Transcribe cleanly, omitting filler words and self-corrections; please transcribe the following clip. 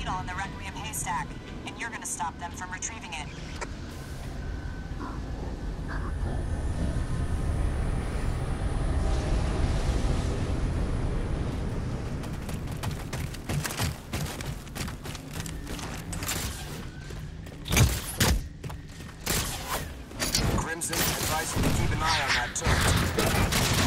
signal in the Requiem haystack, and you're gonna stop them from retrieving it. Crimson, advise you to keep an eye on that turret.